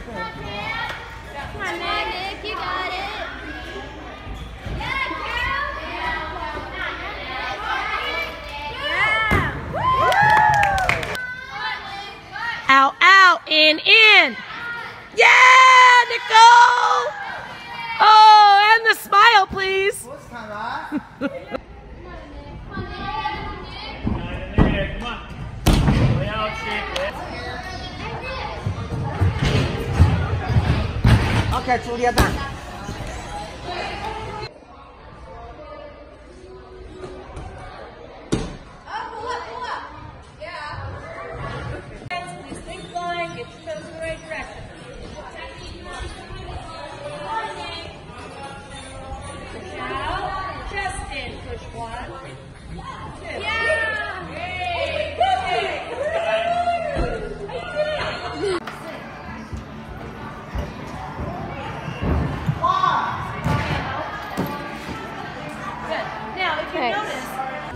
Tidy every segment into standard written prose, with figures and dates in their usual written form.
Come on, Nick, you got it. Out, out, in. Yeah, Nicole! Oh, and the smile, please. OK， 朱烈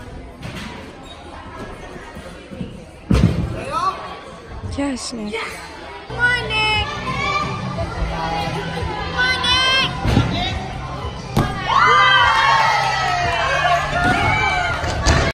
蛋。Yes, Nick.